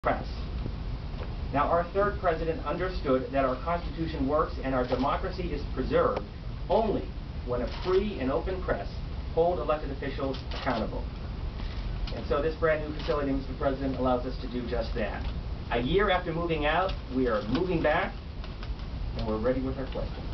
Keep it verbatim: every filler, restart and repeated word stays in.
press. Now, our third president understood that our Constitution works and our democracy is preserved only when a free and open press hold elected officials accountable. And so this brand new facility, Mister President, allows us to do just that. A year after moving out, we are moving back, and we're ready with our questions.